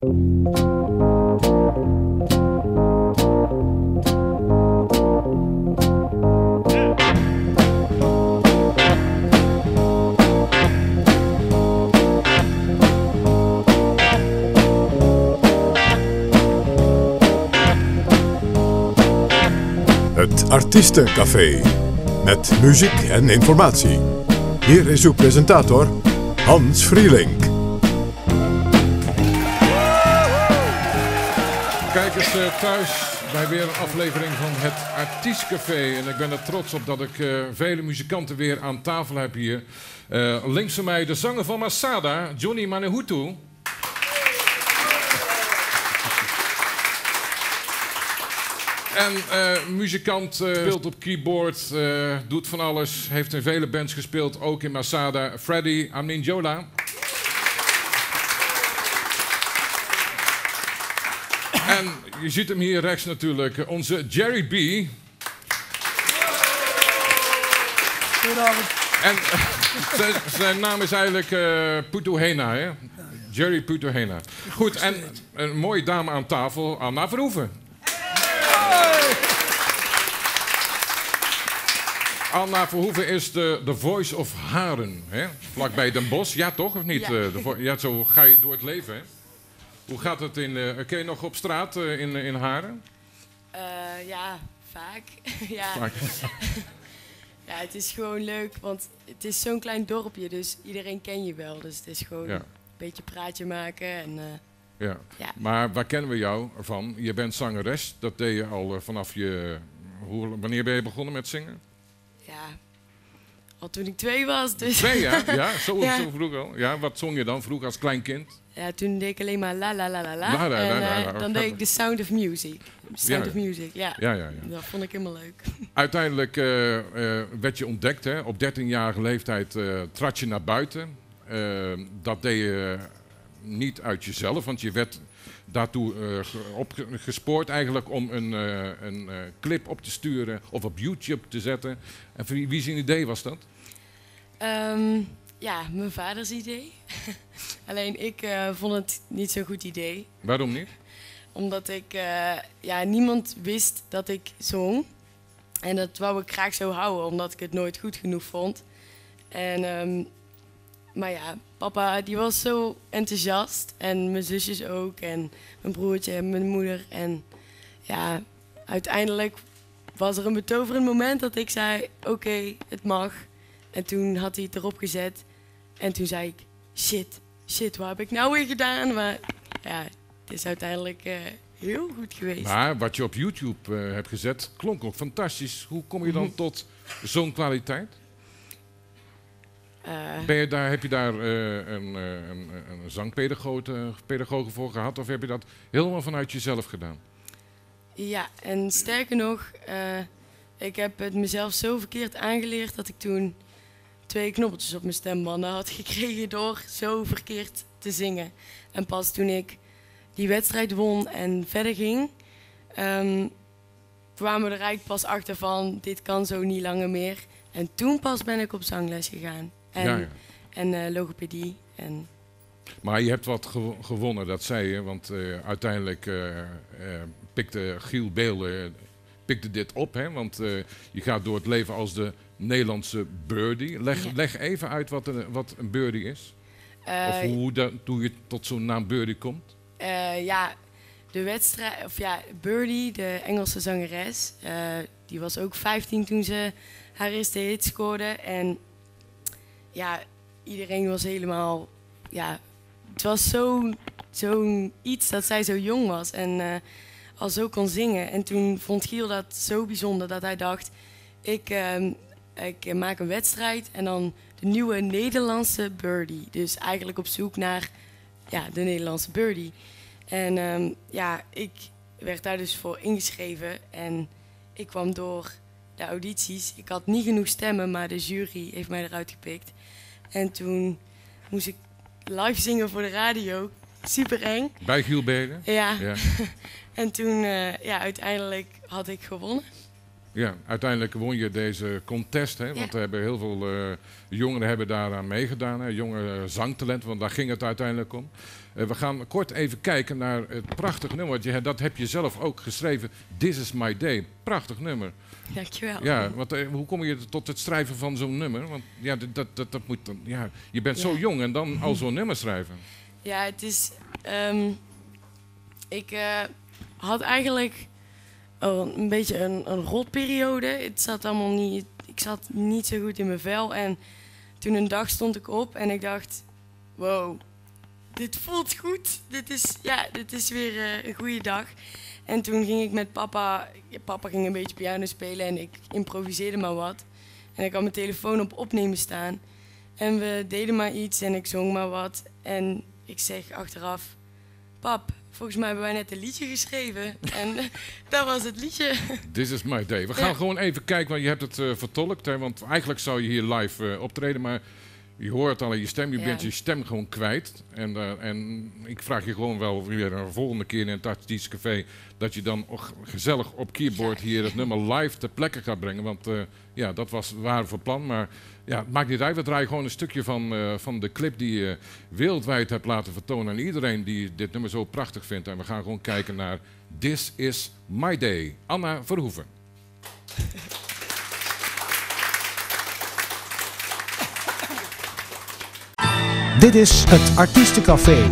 Het Artiestencafé, met muziek en informatie. Hier is uw presentator, Hans Vrielink. Kijkers thuis bij weer een aflevering van het Artiestencafé. En ik ben er trots op dat ik vele muzikanten weer aan tafel heb hier. Links van mij de zanger van Masada, Johnny Manehutu. En muzikant, speelt op keyboard, doet van alles. Heeft in vele bands gespeeld, ook in Masada. Freddy Aminjola. En je ziet hem hier rechts natuurlijk, onze Jerry B. Goedenavond. En zijn naam is eigenlijk Putuhena, hè? Jerry Putuhena. Goed, en een mooie dame aan tafel, Anna Verhoeven. Anna Verhoeven is de Voice of Haren, hè? Vlakbij Den Bosch. Ja, toch, of niet? Ja. Ja, zo ga je door het leven, hè? Hoe gaat het ken je nog op straat in Haren? Ja, vaak. Ja. Vaak. Ja, het is gewoon leuk, want het is zo'n klein dorpje, dus iedereen ken je wel. Dus het is gewoon een beetje praatje maken en... Ja. Ja. Maar waar kennen we jou van? Je bent zangeres, dat deed je al vanaf je... Wanneer ben je begonnen met zingen? Ja, al toen ik 2 was, dus... 2 jaar? Ja, zo Ja. vroeg al. Ja, wat zong je dan vroeger als klein kind? Ja, toen deed ik alleen maar la la la la la. La, la, la, en la, la. dan deed ik The Sound of Music. Sound of Music, ja. Ja. Dat vond ik helemaal leuk. Uiteindelijk werd je ontdekt, hè? Op 13-jarige leeftijd trad je naar buiten. Dat deed je niet uit jezelf, want je werd daartoe gespoord eigenlijk om een clip op te sturen of op YouTube te zetten. En voor wie zijn idee was dat? Ja, mijn vaders idee. Alleen ik vond het niet zo'n goed idee. Waarom niet? Omdat ik, niemand wist dat ik zong. En dat wou ik graag zo houden, omdat ik het nooit goed genoeg vond. En, maar ja, papa die was zo enthousiast. En mijn zusjes ook. En mijn broertje en mijn moeder. En ja, uiteindelijk was er een betoverend moment dat ik zei, oké, het mag. En toen had hij het erop gezet. En toen zei ik, shit, wat heb ik nou weer gedaan? Maar ja, het is uiteindelijk heel goed geweest. Maar wat je op YouTube hebt gezet, klonk ook fantastisch. Hoe kom je dan tot zo'n kwaliteit? Heb je daar een zangpedagoge voor gehad? Of heb je dat helemaal vanuit jezelf gedaan? Ja, en sterker nog, ik heb het mezelf zo verkeerd aangeleerd dat ik toen 2 knoppeltjes op mijn stembanden had gekregen door zo verkeerd te zingen. En pas toen ik die wedstrijd won en verder ging, kwamen we er eigenlijk pas achter van, dit kan zo niet langer meer. En toen pas ben ik op zangles gegaan. En logopedie. En... Maar je hebt wat gewonnen, dat zei je. Want uiteindelijk pikte Giel Beel dit op. Hè? Want je gaat door het leven als de Nederlandse birdie. Leg even uit wat een birdie is. Of hoe je tot zo'n naam birdie komt. De wedstrijd, Birdie, de Engelse zangeres, die was ook 15 toen ze haar eerste hit scoorde. En ja, iedereen was helemaal, het was zo'n iets dat zij zo jong was en al zo kon zingen. En toen vond Giel dat zo bijzonder dat hij dacht, ik maak een wedstrijd en dan de nieuwe Nederlandse birdie. Dus eigenlijk op zoek naar de Nederlandse birdie. En ik werd daar dus voor ingeschreven en ik kwam door de audities. Ik had niet genoeg stemmen, maar de jury heeft mij eruit gepikt. En toen moest ik live zingen voor de radio. Super eng. Bij Giel Belen? Ja. En toen, uiteindelijk had ik gewonnen. Ja, uiteindelijk won je deze contest, hè, want er hebben heel veel jongeren hebben daaraan meegedaan. Hè, jonge zangtalenten, want daar ging het uiteindelijk om. We gaan kort even kijken naar het prachtige nummer. Want dat heb je zelf ook geschreven. This is my day. Prachtig nummer. Dankjewel. Ja, want hoe kom je tot het schrijven van zo'n nummer? Want ja, dat moet dan. Ja, je bent zo jong en dan al zo'n nummer schrijven. Ja, het is. Ik had eigenlijk een beetje een rotperiode. Het zat allemaal niet. Ik zat niet zo goed in mijn vel. En toen een dag stond ik op en ik dacht: wow, dit voelt goed. Dit is weer een goede dag. En toen ging ik met papa. Papa ging een beetje piano spelen en ik improviseerde maar wat. En ik had mijn telefoon op opnemen staan. En we deden maar iets en ik zong maar wat. En ik zeg achteraf: pap, volgens mij hebben wij net een liedje geschreven. En dat was het liedje. This is my day. We gaan gewoon even kijken, want je hebt het vertolkt. Hè, want eigenlijk zou je hier live optreden, maar je hoort al in je stem. Je bent je stem gewoon kwijt. En ik vraag je gewoon wel weer een volgende keer in het Artiest Café dat je dan gezellig op keyboard hier het nummer live ter plekke gaat brengen. Want dat waren voor plan. Maar ja, het maakt niet uit. We draaien gewoon een stukje van de clip die je wereldwijd hebt laten vertonen aan iedereen die dit nummer zo prachtig vindt. En we gaan gewoon kijken naar This is my day. Anna Verhoeven. Dit is het Artiestencafé.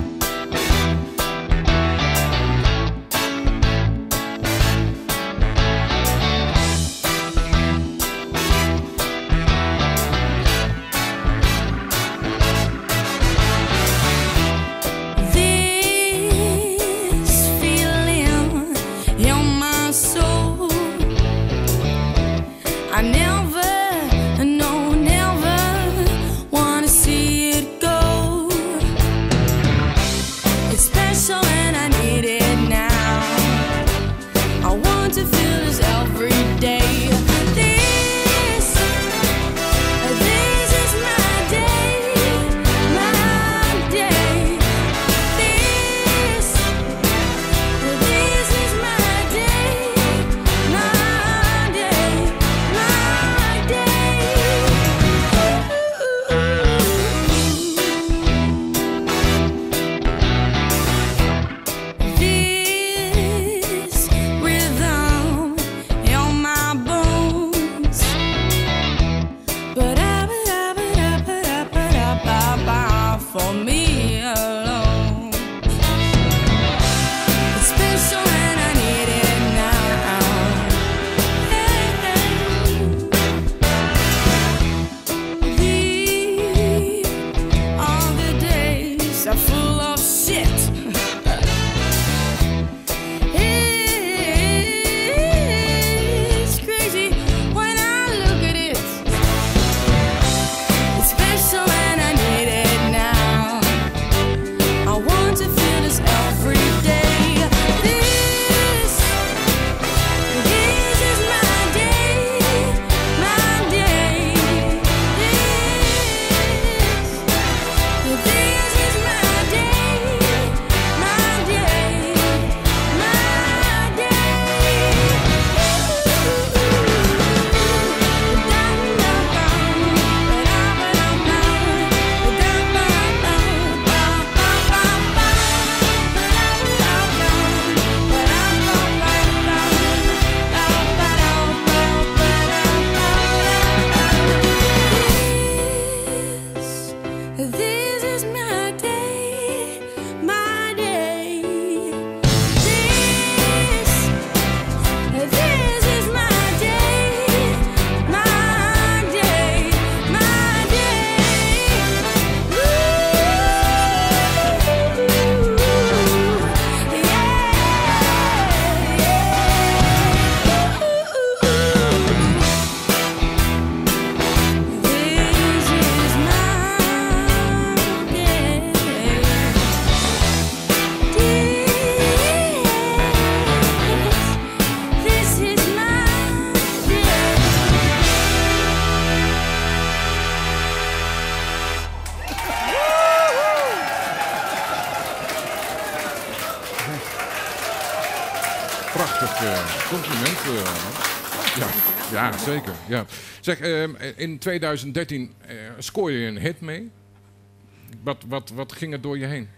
Prachtig compliment. Ja, zeker. Ja. Zeg, in 2013 scoor je een hit mee. Wat ging er door je heen?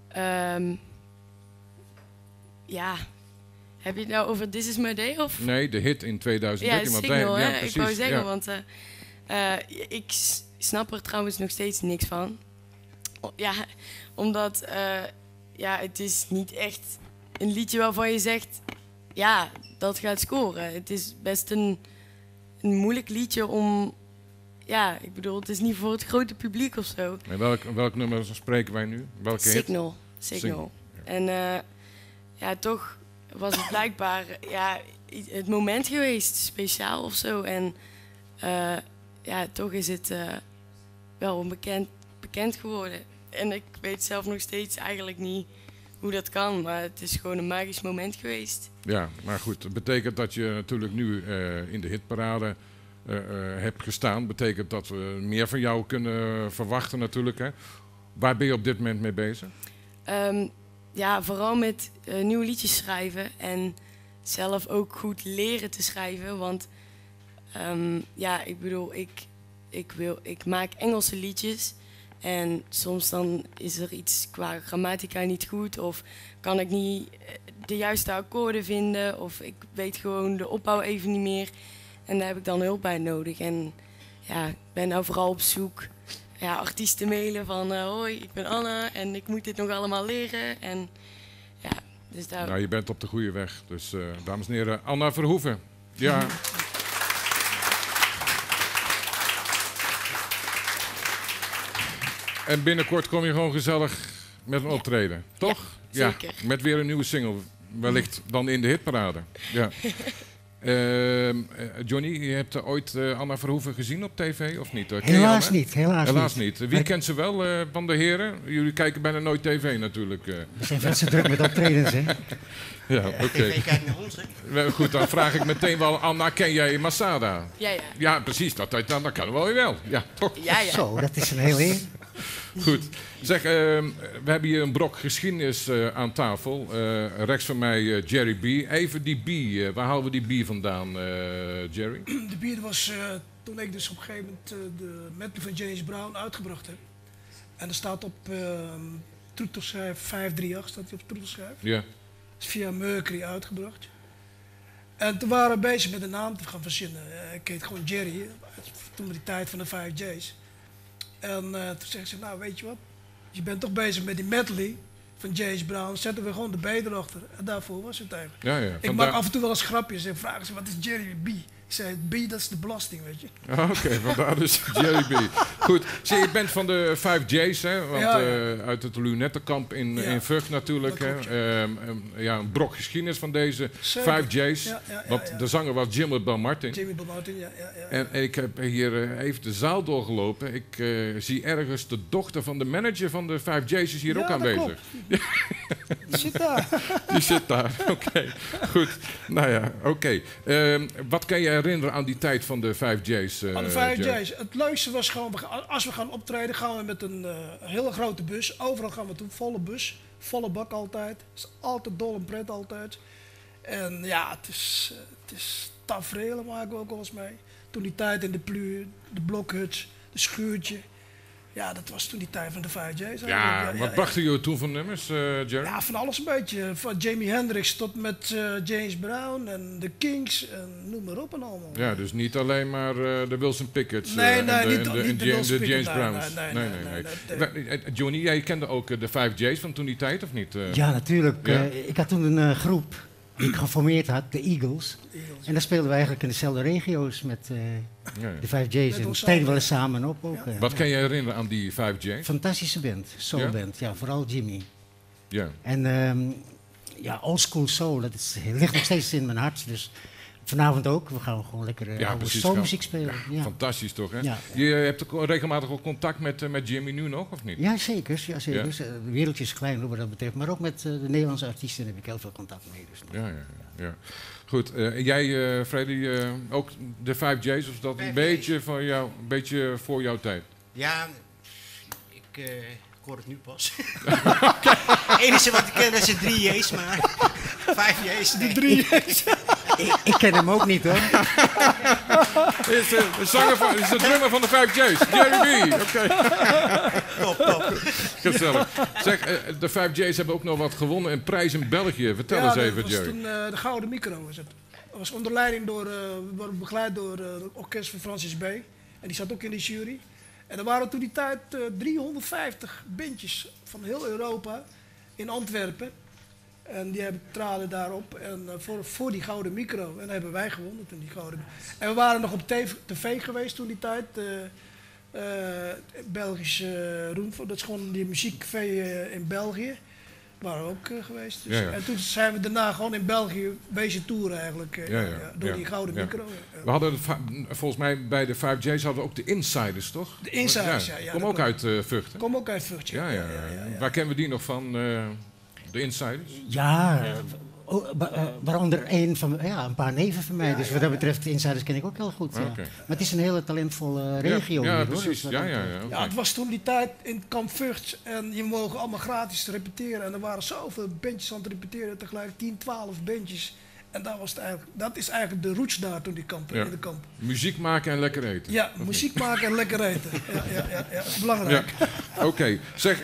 Ja, heb je het nou over This Is My Day? Of? Nee, de hit in 2013. Ja, Signal, hè? Precies, Ik wou zeggen, ja. want ik snap er trouwens nog steeds niks van. Ja, omdat het is niet echt een liedje waarvan je zegt, ja, dat gaat scoren. Het is best een moeilijk liedje om, ja, ik bedoel, het is niet voor het grote publiek of zo. En welk nummer spreken wij nu? Welke hit? Signal. En toch was het blijkbaar het moment geweest, speciaal of zo. En toch is het wel bekend geworden. En ik weet zelf nog steeds eigenlijk niet hoe dat kan, maar het is gewoon een magisch moment geweest. Ja, maar goed, het betekent dat je natuurlijk nu in de hitparade hebt gestaan. Betekent dat we meer van jou kunnen verwachten natuurlijk. Hè? Waar ben je op dit moment mee bezig? Vooral met nieuwe liedjes schrijven en zelf ook goed leren te schrijven. Want ik bedoel, ik maak Engelse liedjes en soms dan is er iets qua grammatica niet goed of kan ik niet de juiste akkoorden vinden of ik weet gewoon de opbouw even niet meer en daar heb ik dan hulp bij nodig. En ja, ik ben nou vooral op zoek artiesten mailen van hoi, ik ben Anna en ik moet dit nog allemaal leren. En ja, dus daar... Nou, je bent op de goede weg. Dus dames en heren, Anna Verhoeven. Ja. En binnenkort kom je gewoon gezellig met een optreden, toch? Ja, zeker. Ja, met weer een nieuwe single. Wellicht dan in de hitparade. Ja. Johnny, je hebt ooit Anna Verhoeven gezien op tv of niet? Helaas niet. Helaas niet. Wie kent ze wel van de heren? Jullie kijken bijna nooit tv natuurlijk. We zijn veel te druk met optredens, hè? Ja, oké. TV kijkt naar ons, hè? Goed, dan vraag ik meteen wel, Anna, ken jij Masada? Ja. Ja, precies. Dat kan wel. Ja, toch? Ja. Zo, dat is een heel eer. Goed. Zeg, we hebben hier een brok geschiedenis aan tafel. Rechts van mij Jerry B. Even die B. Waar halen we die B vandaan, Jerry? De bier was toen ik dus op een gegeven moment de medley van James Brown uitgebracht heb. En er staat op troetelschijf 538, staat hij op troetelschijf. Ja. Dat is via Mercury uitgebracht. En toen waren we bezig met de naam te gaan verzinnen. Ik heet gewoon Jerry, toen met die tijd van de 5 J's. En toen zeggen ze, nou weet je wat, je bent toch bezig met die medley van James Brown, zetten we gewoon de B erachter. En daarvoor was het eigenlijk. Ja. Ik maak af en toe wel eens grapjes en vragen ze, wat is Jerry B? Ik zei, B, dat is de belasting, weet je. Oké, vandaar dus Jerry B. Goed, zie, je bent van de 5 J's, hè? Want, uit het Lunettenkamp in Vught natuurlijk. Hè? Een brok geschiedenis van deze 5 J's. Want de zanger was Jimmy Belmartin. Ja. En ik heb hier even de zaal doorgelopen. Ik zie ergens de dochter van de manager van de 5 J's is hier ook aanwezig. Die zit daar. Die zit daar, oké. Goed, nou ja, oké. Wat kan je herinneren aan die tijd van de 5 J's? Aan de 5 J's. Het leukste was gewoon, als we gaan optreden, gaan we met een hele grote bus. Overal gaan we toe, volle bus. Volle bak altijd. Het is altijd dol en pret altijd. En ja, het is tafereelen maken we ook wel eens mee. Toen die tijd in de Pluur, de blokhuts, de schuurtje. Ja, dat was toen die tijd van de 5 J's. Ja, wat brachten jullie toen van nummers, Jerry? Ja, van alles een beetje. Van Jimi Hendrix tot met James Brown en de Kings en noem maar op en allemaal. Ja, dus niet alleen maar de Wilson Pickett's niet de Wilson James Pickett, Browns. Nee. Johnny, jij kende ook de 5 J's van toen die tijd, of niet? Ja, natuurlijk. Ja? Ik had toen een groep die ik geformeerd had, de Eagles. En daar speelden we eigenlijk in dezelfde regio's met de 5 J's. En treden we wel eens samen op ook. Wat kan je herinneren aan die 5 J's? Fantastische band, soulband. Ja, vooral Jimmy. Ja. En old school soul, ligt nog steeds in mijn hart. Dus vanavond ook. We gaan gewoon lekker oude soulmuziek spelen. Ja. Fantastisch toch, hè? Ja. Je hebt ook regelmatig ook contact met Jimmy nu nog, of niet? Ja, zeker. Ja, zeker. Ja. De wereldje is klein hoor, wat dat betreft. Maar ook met de Nederlandse artiesten heb ik heel veel contact mee. Dus Ja. Goed. Jij, Freddy, ook de 5 J's, of dat een beetje voor jouw tijd? Ja, ik hoor het nu pas. Het enige wat ik ken is de 3 J's, maar 5 J's. De 3 J's. Ik ken hem ook niet, hoor. Is de drummer van de 5J's. Jerry B. Oké. Top. Gezellig. Zeg, de 5J's hebben ook nog wat gewonnen en prijs in België. Vertel eens even, Jerry. Dat was toen de Gouden Micro. Was het. Dat was onder leiding we worden begeleid door het orkest van Francis B. En die zat ook in de jury. En er waren toen die tijd 350 bandjes van heel Europa in Antwerpen. En die traden daarop en, voor die Gouden Micro. En dan hebben wij gewonnen toen die Gouden Micro. En we waren nog op tv geweest toen die tijd. Belgische Roemfort, dat is gewoon die muziekcafé in België. Waren we ook geweest. Dus, Ja. En toen zijn we daarna gewoon in België wezen toeren eigenlijk. Door die Gouden Micro. We hadden volgens mij bij de 5J's hadden we ook de Insiders, toch? De Insiders, ja. Kom ook uit Vught, hè? Kom ook uit Vught, ja. Ja. Waar kennen we die nog van? De Insiders? Ja, waaronder een paar neven van mij. Dus wat dat betreft, de Insiders ken ik ook heel goed. Ja. Okay. Maar het is een hele talentvolle regio. Ja, hier, precies. Hoor. Ja, Ja, het was toen die tijd in Kamp Vught en je mogen allemaal gratis repeteren. En er waren zoveel bandjes aan het repeteren, tegelijk 10, 12 bandjes. En dat is eigenlijk de roots daar toen in de kamp. Muziek maken en lekker eten. Ja, muziek maken en lekker eten. Ja, dat is belangrijk. Ja. Oké. Zeg,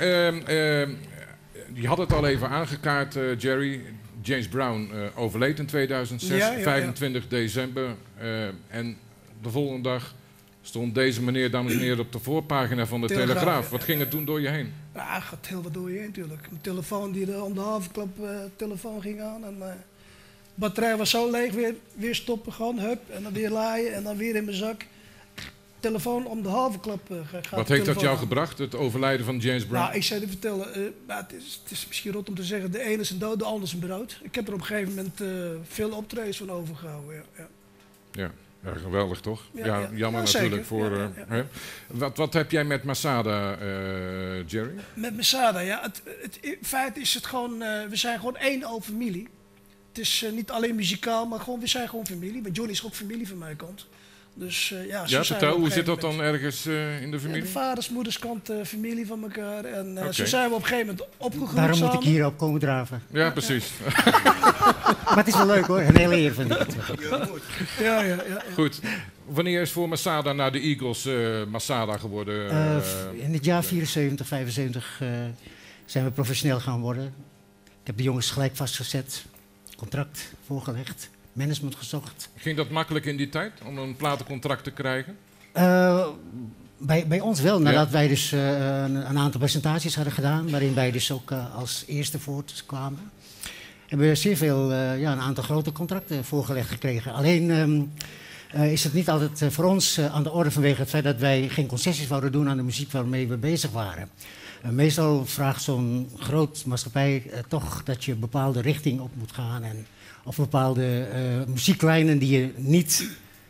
je had het al even aangekaart, Jerry. James Brown overleed in 2006, 25 december. En de volgende dag stond deze meneer, dames en heren, op de voorpagina van de Telegraaf. Wat ging er toen door je heen? Ja, het gaat heel wat door je heen natuurlijk. Mijn telefoon die om de havenklap telefoon ging aan. En de batterij was zo leeg, weer stoppen gewoon, hup. En dan weer laaien en dan weer in mijn zak. Telefoon om de havenklap gaat. Wat heeft dat jou gebracht, het overlijden van James Brown? Nou, ik zou je vertellen, het is misschien rot om te zeggen, de ene is een dood, de ander is een brood. Ik heb er op een gegeven moment veel optredens van overgehouden. Ja, geweldig toch? Ja, jammer natuurlijk voor... Hè? Wat heb jij met Masada, Jerry? Met Masada, ja. In feite is het gewoon, we zijn gewoon één al familie. Het is niet alleen muzikaal, maar gewoon, we zijn gewoon familie. Maar Johnny is ook familie van mijn kant. Dus, vertel, hoe zit dat dan ergens in de familie? De vaders, moeders kant familie van elkaar. En zo zijn we op een gegeven moment opgegroeid. Daarom samen. moet ik hier op komen draven. Ja, precies. Maar het is wel leuk hoor, een hele eer vind ik het. Ja. Goed. Wanneer is voor Masada naar de Eagles Masada geworden? In het jaar 74, 75 zijn we professioneel gaan worden. Ik heb de jongens gelijk vastgezet, contract voorgelegd. Management gezocht. Ging dat makkelijk in die tijd om een platencontract te krijgen? Bij ons wel, nadat wij dus een aantal presentaties hadden gedaan, waarin wij dus ook als eerste voortkwamen. Hebben we zeer veel, een aantal grote contracten voorgelegd gekregen. Alleen is het niet altijd voor ons aan de orde vanwege het feit dat wij geen concessies wouden doen aan de muziek waarmee we bezig waren. Meestal vraagt zo'n groot maatschappij toch dat je een bepaalde richting op moet gaan of bepaalde muzieklijnen die je niet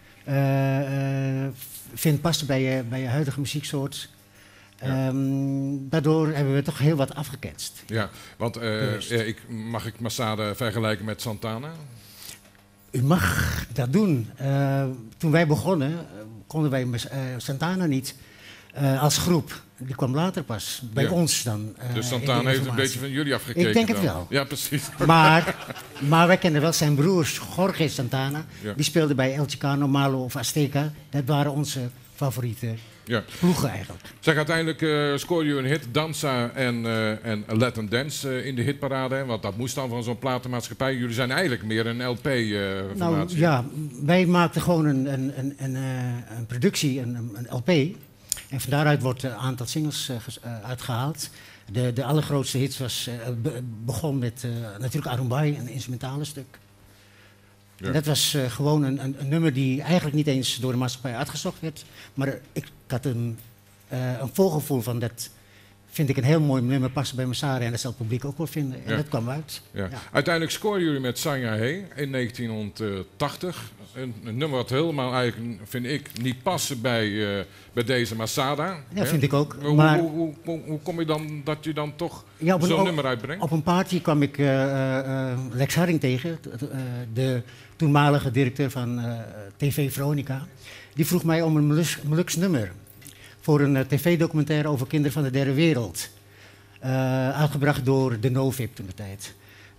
vindt passen bij je huidige muzieksoort. Daardoor hebben we toch heel wat afgeketst. Ja, want mag ik Masada vergelijken met Santana? U mag dat doen. Toen wij begonnen, konden wij Santana niet als groep. Die kwam later pas, bij ons dan. Dus Santana heeft een beetje van jullie afgekeken. Ik denk het wel. Ja, precies. Maar wij kenden wel zijn broers, Jorge Santana. Ja. Die speelden bij El Chicano, Malo of Azteca. Dat waren onze favoriete ploegen eigenlijk. Zeg, uiteindelijk scoorde je een hit, Danza en Latin Dance in de hitparade. Hè? Want dat moest dan van zo'n platenmaatschappij. Jullie zijn eigenlijk meer een LP-formatie. Wij maakten gewoon een productie, een LP. En van daaruit wordt een aantal singles uitgehaald. De allergrootste hits begon met natuurlijk Arumbay, een instrumentale stuk. Ja. En dat was gewoon een nummer die eigenlijk niet eens door de maatschappij uitgezocht werd. Maar ik had een voorgevoel van dat vind ik een heel mooi nummer passen bij Masada en dat zal het publiek ook wel vinden. En dat kwam uit. Ja. Ja. Uiteindelijk scoorden jullie met Sanya Hey in 1980. Een nummer wat helemaal eigenlijk, vind ik, niet passen bij deze Masada. Ja, vind ik ook. Maar hoe kom je dan dat je dan toch zo'n nummer uitbrengt? Op een party kwam ik Lex Haring tegen, de toenmalige directeur van TV Veronica. Die vroeg mij om een Molux nummer voor een tv-documentaire over kinderen van de derde wereld. Uitgebracht door de Novib toen de tijd.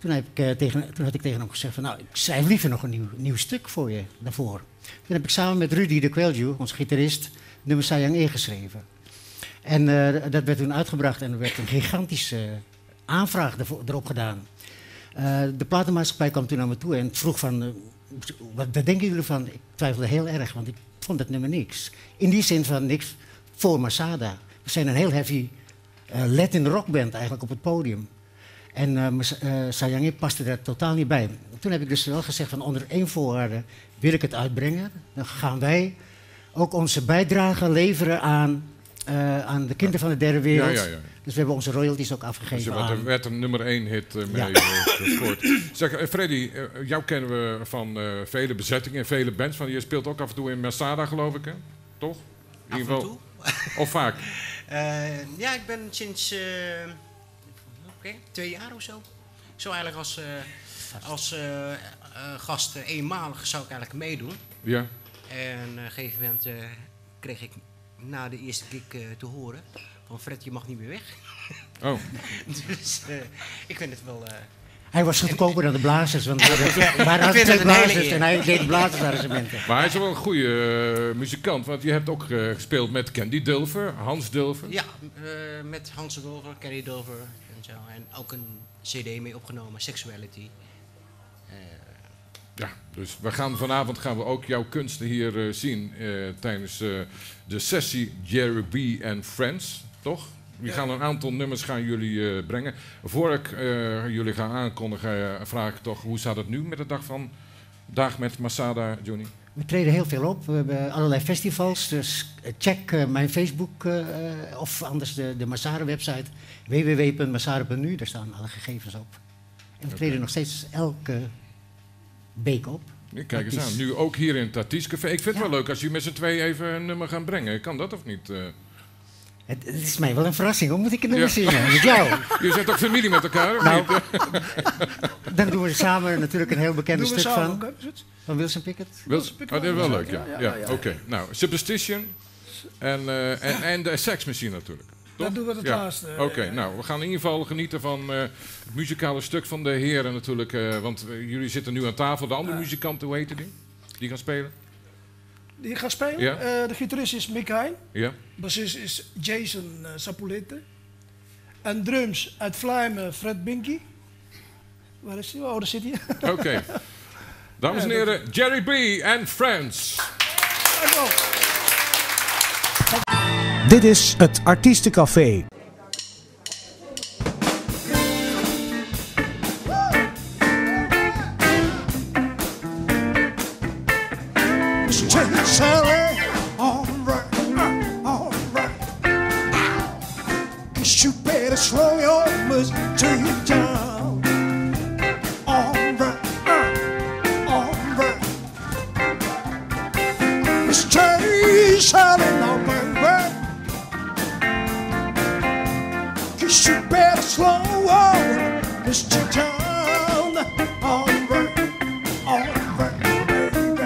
Toen had ik tegen hem gezegd van, nou, ik schrijf liever nog een nieuw stuk voor je daarvoor. Toen heb ik samen met Rudy de Kwelju, onze gitarist, nummer Sayang ingeschreven. En dat werd toen uitgebracht en er werd een gigantische aanvraag erop gedaan. De platenmaatschappij kwam toen naar me toe en vroeg van, wat denken jullie ervan? Ik twijfelde heel erg, want ik vond het nummer niks. In die zin van niks voor Masada. We zijn een heel heavy Latin rockband eigenlijk op het podium. En Sayang paste daar totaal niet bij. Toen heb ik dus wel gezegd van onder één voorwaarde wil ik het uitbrengen. Dan gaan wij ook onze bijdrage leveren aan de kinderen van de derde wereld. Ja. Dus we hebben onze royalties ook afgegeven Dus er werd een nummer 1 hit mee gescoord. Zeg, Freddy, jou kennen we van vele bezettingen en vele bands. Van, je speelt ook af en toe in Masada, geloof ik, hè? Toch? In ieder geval. Of vaak? Ja, ik ben sinds 2 jaar of zo. Zo eigenlijk als gast eenmalig zou ik eigenlijk meedoen. Ja. En op een gegeven moment kreeg ik na de eerste gig te horen van Fred, je mag niet meer weg. Oh. Dus ik vind het wel... Hij was goedkoper dan de blazers, want er waren 2 blazers en hij deed de blazersarrangementen. Maar hij is wel een goede muzikant, want je hebt ook gespeeld met Candy Dulfer, Hans Dulfer. Ja, met Hans Dulfer, Candy Dulfer en zo. En ook een cd mee opgenomen, Sexuality. Ja, dus vanavond gaan we ook jouw kunsten hier zien tijdens de sessie Jerry B. and Friends, toch? Die gaan een aantal nummers jullie brengen. Voor ik jullie ga aankondigen, vraag ik toch, hoe staat het nu met de dag met Masada, Johnny? We treden heel veel op. We hebben allerlei festivals. Dus check mijn Facebook of anders de Masada website www.masada.nu. Daar staan alle gegevens op. En we treden nog steeds elke week op. Kijk eens aan. Nu ook hier in het Tati's Café. Ik vind het wel leuk als jullie met z'n twee even een nummer gaan brengen. Kan dat of niet? Het is mij wel een verrassing. Hoe moet ik het nummer zingen? Met jou? Je zit ook familie met elkaar, of niet? Dan doen we samen natuurlijk een heel bekend stuk van Wilson Pickett. Wilson Pickett? Oh, dat is wel leuk, ja. Oké. Nou, Superstition en de Sex Machine natuurlijk. Dat doen we het laatste. Oké, nou, we gaan in ieder geval genieten van het muzikale stuk van de heren natuurlijk. Want jullie zitten nu aan tafel. De andere muzikanten, hoe heet die? Die gaan spelen? Die gaan spelen? Ja. De gitarist is Mick Hein. Ja. Bassist is Jason Sapulete. En drums uit Vlijmen, Fred Binky. Waar is hij? Oh, daar zit hij. Oké. Dames en heren, Jerry B. and Friends. Dit is het Artiestencafé. You better slow your bus till you down. Alright. Stay silent now, baby. 'Cause you better slow on this down. Alright, baby.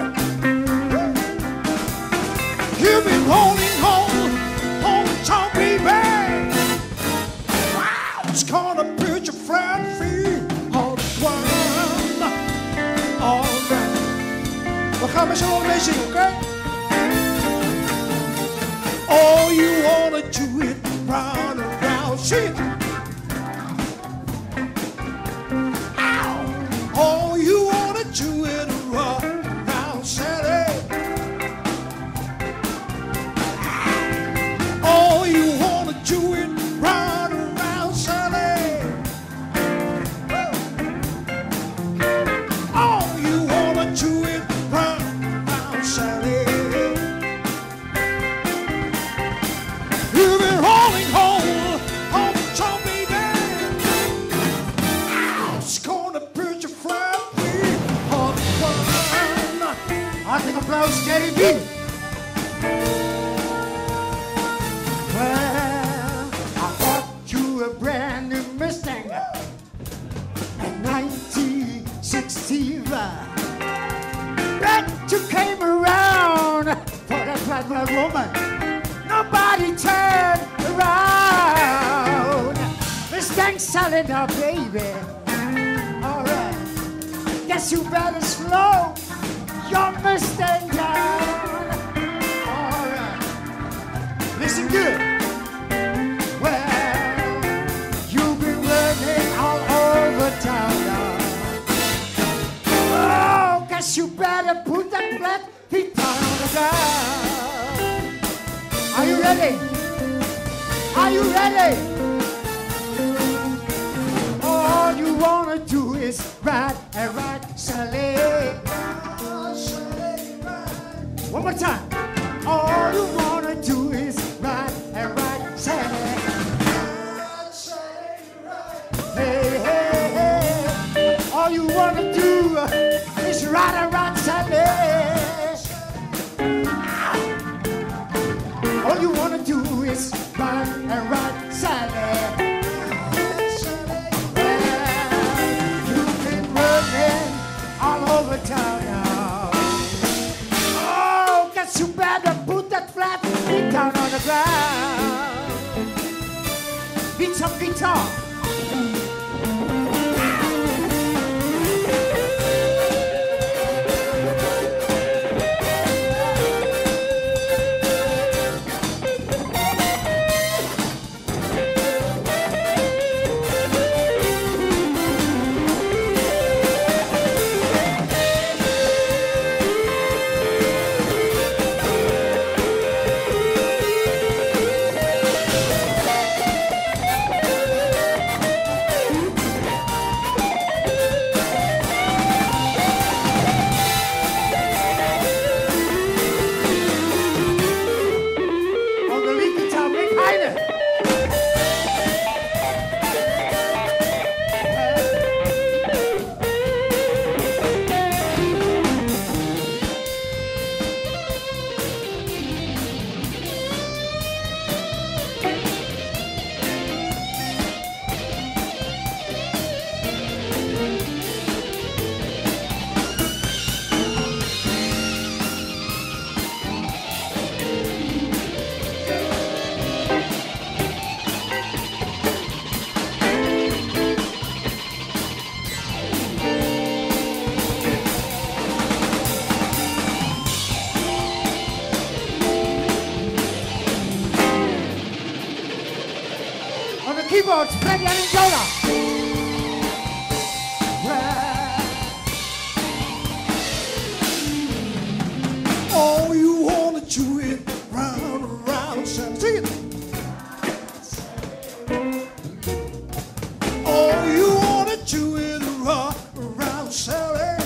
You've been holding on to me, baby. It's gonna put your friend free on the ground. Alright. We gaan met z'n allen mee zingen, oké? Oh, you wanna do it round and round, shit. Ow. Oh, you wanna do it round and round, Sally. Oh, you wanna do it round and round, Sally. Oh, you wanna do it round and round, Sally. You've been rolling home to me, baby. It's gonna put your flat feet on the ground. Hartelijk applaus, Jerry B. Well, I bought you a brand new Mustang in 1965. But you came around for that black woman. Nobody turned around. Mustang solid now, baby. guess you better slow your Mustang down. All right, listen good. Well, you've been running all over town now. Oh, guess you better put that flat feet down on the ground. Are you ready? Are you ready? All you wanna do is ride and ride, Sally. One more time. All you wanna do is ride and ride, Sally. Hey, hey, hey. All you wanna do is ride and ride, Sally. All you wanna do is ride and ride, Sally. All over town now. Oh, guess you better put that flat feet down on the ground. Beat some guitar. Keyboards, Freddy and Jonah. All you wanna do is round and round, sing it. All you wanna do is round and round, Sally.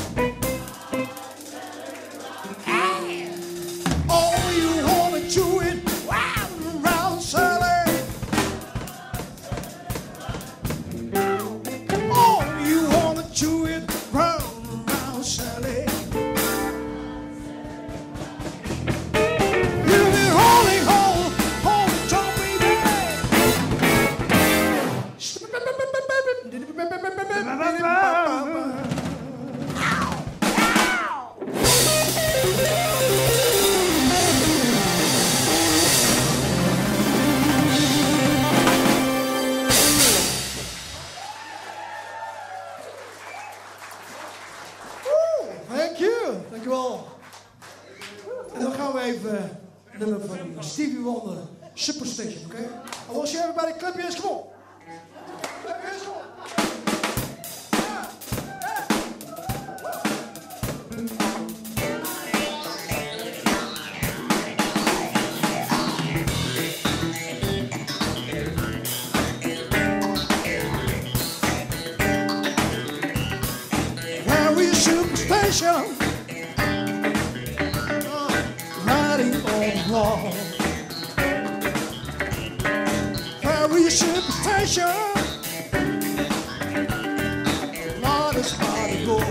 All you wanna do is round and round, Sally. All you wanna do is round and round, Sally. You'll be rolling home, home, Tom, baby. Thank you, dankjewel. En dan gaan we even een nummer van Stevie Wonder, Superstation, oké? I want you everybody clap your hands, come on. Clap your hands, come on. Superstation, riding on the wall. Very superstation, Lord is body go.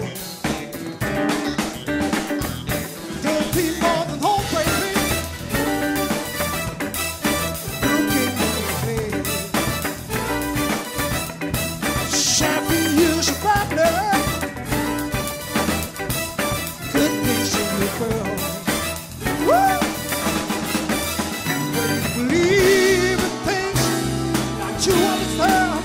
Don't be more than home, baby. Looking at me, champagne use a butler. Believe in things that you understand.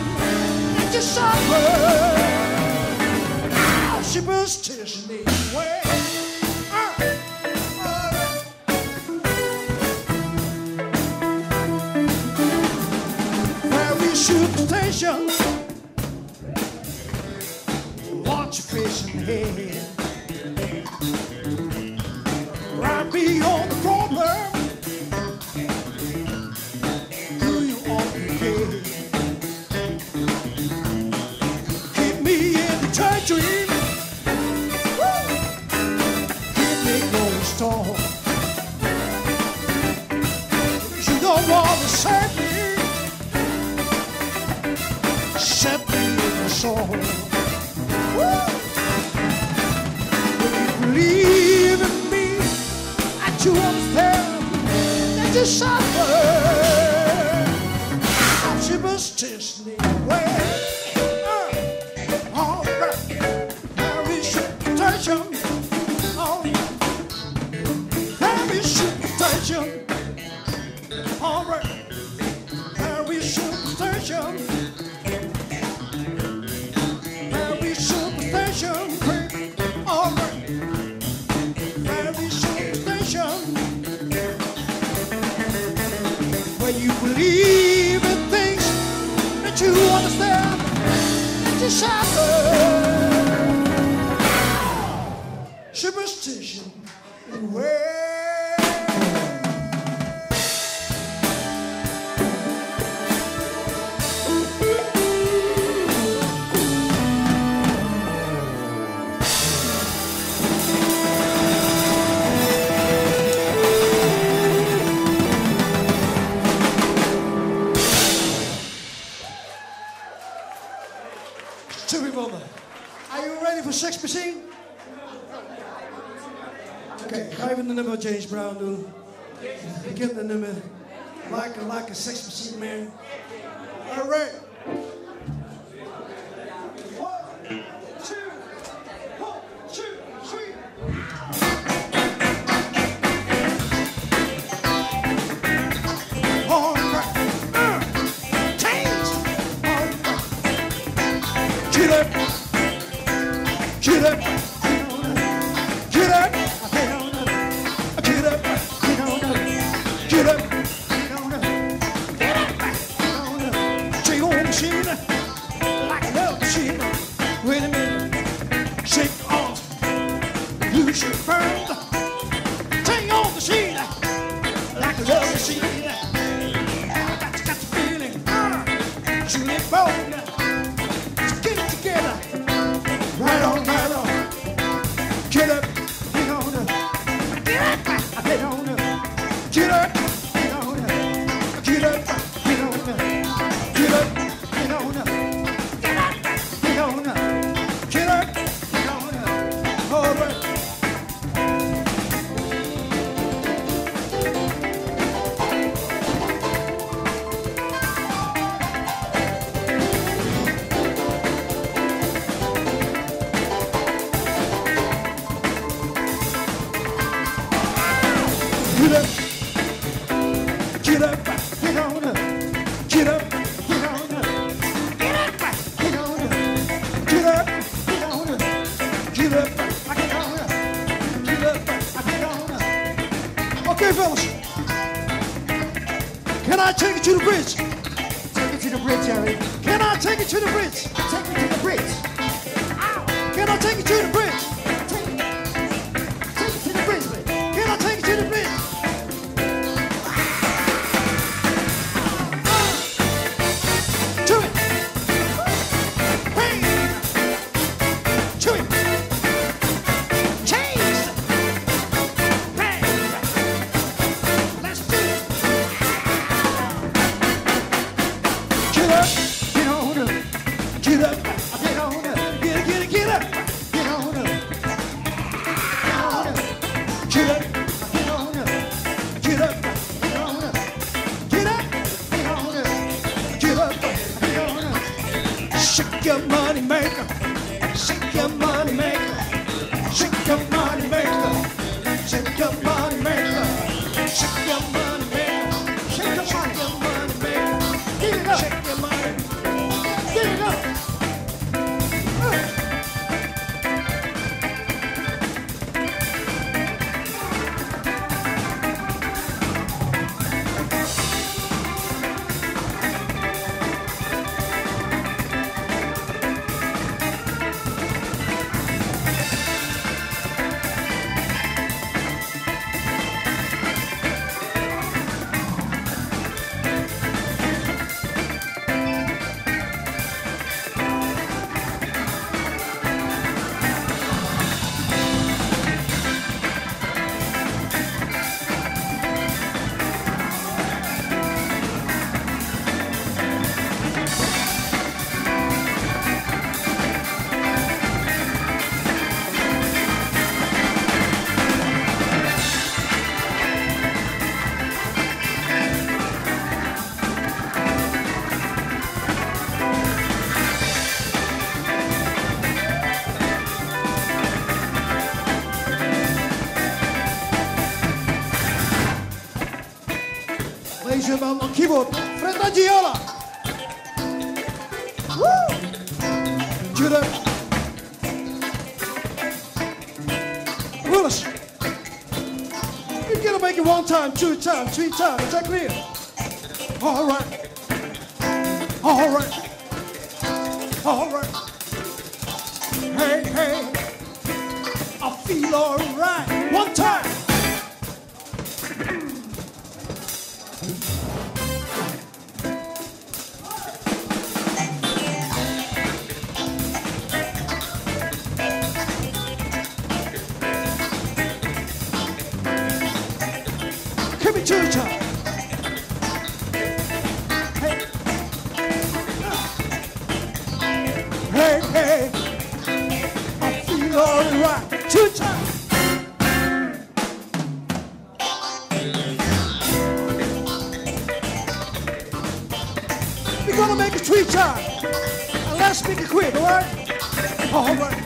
superstition anyway. Very superstition. Watch your fishing head. Right beyond the problem. Do you all care? Keep me in the daydream. Keep me going strong. You don't want to set me. Set me in the song. Believe in me, that you understand that you suffer. Superstition anyway. All right, there is superstition. There is superstition. All right, there is superstition. There is superstition. All right. When you believe in things that you understand, that you suffer. Superstition anyway. Are you ready for Sex Machine? Oké, ga even de nummer James Brown doen. Bekende nummer. Like a Sex Machine Man. All right. 1, 2, 1, 2, 3. All right. Change. All right. Get up. Get up, get up, get on up, get up, get on up, get up, get on up, get up, get on up. Shake on the machine like a love machine. Wait a minute, shake off, lose your burn. Shake on the machine like a love machine. Got the feeling, Julie Bone. Let's get it together. Right on, right on. Get up, get on up. Get up, get on up. Get up, get on up. Get up, get on up. Get up, get on up. Get up, get on up. Get up, get on up. All right. Get up, get up, get on up, get up, get on up, get up, get on up, get up, get on up, get up, get on up, get up, get on up. Okay, fellas, can I take it to the bridge? Take it to the bridge, Jerry. Can I take it to the bridge? Take me to the bridge. Ow. Can I take it to the bridge? Take it to the bridge, baby. Can I take it to the bridge? Shake your money maker, shake your money maker, shake your money maker, shake your money maker, shake your money maker, shake your money maker, get it up, shake your money, get it up. ladies and gentlemen, on keyboard, Fred Agiola. Woo! Judah. Willis. You gotta make it 1 time, 2 times, 3 times. Is that clear? All right. All right. All right. Hey, hey. I feel all right. 1 time. Give me 2 times. Hey, hey, I feel alright. 2 times. We're gonna make it 3 times. And let's make it quick, alright? Alright.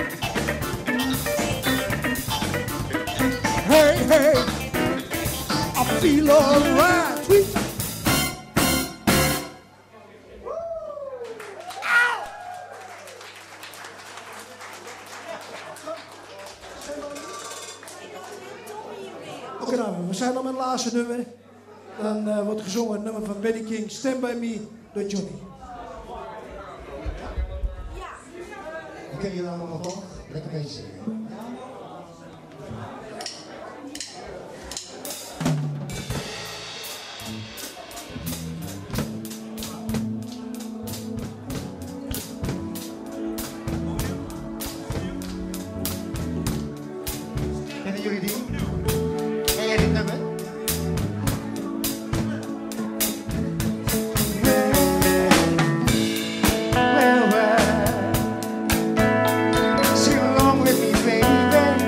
Hey, hey, I feel alright. 3 times. Oké, nou, we zijn al met het laatste nummer. Dan wordt gezongen het nummer van Benny King, Stand By Me, door Johnny. Ik ken jullie allemaal toch? Lekker bezig zingen. Kennen jullie die? Ken jij dit nummer? Well, well, sing along with me, baby.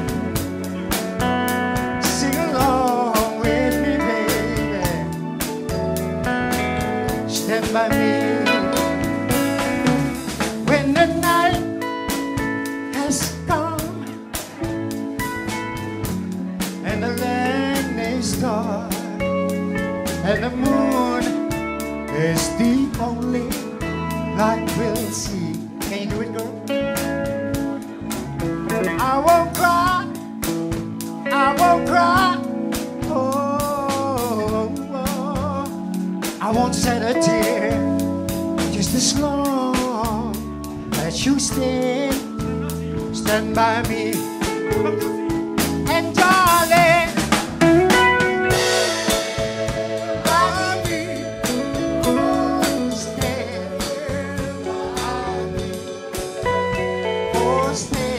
Sing along with me, baby. Stand by me when the night has come and the land is dark and the moon is the only light we'll see. Can you do it, girl? I won't cry, I won't cry. Oh, oh. I won't shed a tear just as long as you stand by me. And darling, by me, oh, stand by me. Oh,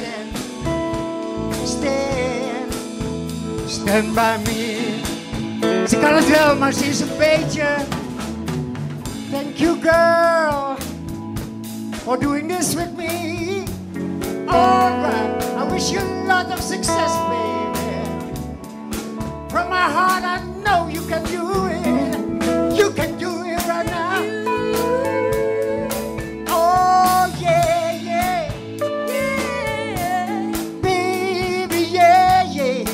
stand by me. Ze kan het wel, maar ze is een beetje. Thank you, girl, for doing this with me. Alright, I wish you a lot of success, baby. From my heart, I know you can do it. You can do it right now. Oh, yeah, yeah. Baby, yeah, yeah.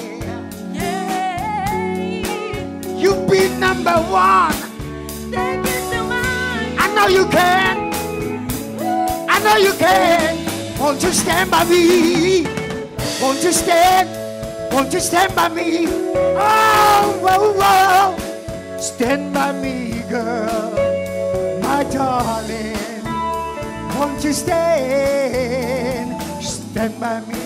You be #1. Thank you so much. I know you can. I know you can. Won't you stand by me? Won't you stand? Won't you stand by me? Oh, whoa, whoa. Stand by me, girl, my darling. Won't you stand by me?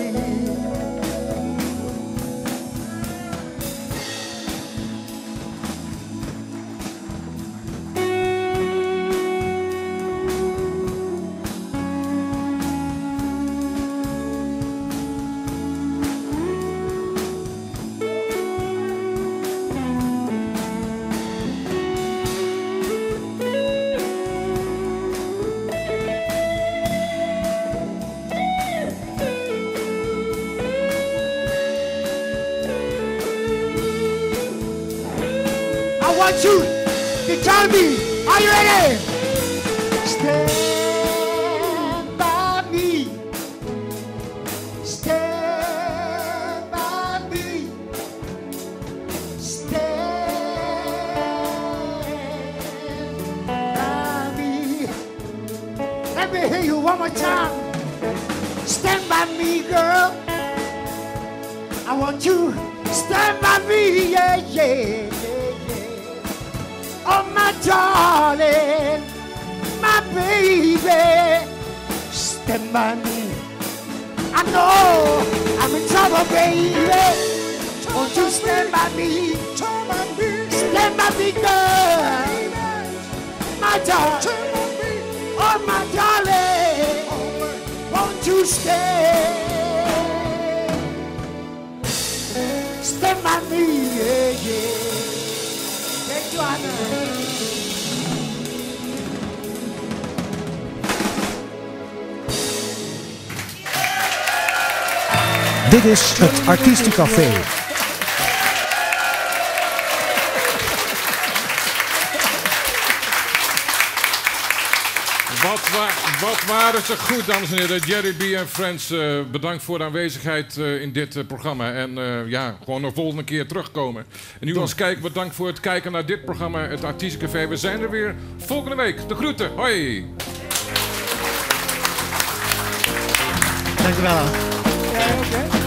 I want you to tell me, are you ready? Stand by me. Stand by me. Stand me, girl. I want you to stand by me, yeah, yeah, yeah, yeah. Oh, my darling, my baby, stand by me. I know I'm in trouble, baby. Won't you stand by me? Stand by me, girl. My darling, oh, my darling, won't you stand? Stand by me, yeah, yeah. Thank you, Anna. Dit is het Artiestencafé. Wat waren ze goed, dames en heren. Jerry B. en Friends, bedankt voor de aanwezigheid in dit programma. En ja, gewoon de volgende keer terugkomen. En u als kijker, bedankt voor het kijken naar dit programma, het Artiestencafé. We zijn er weer volgende week. De groeten, hoi! Dank u wel. Ja, okay.